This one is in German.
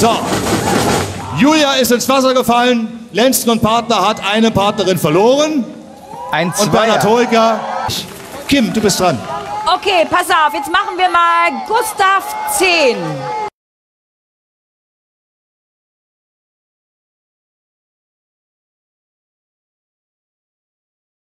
So. Julia ist ins Wasser gefallen. Lenzten und Partner hat eine Partnerin verloren. Ein Und Bernhard Zweier. Hoeker. Kim, du bist dran. Okay, pass auf, jetzt machen wir mal Gustav 10.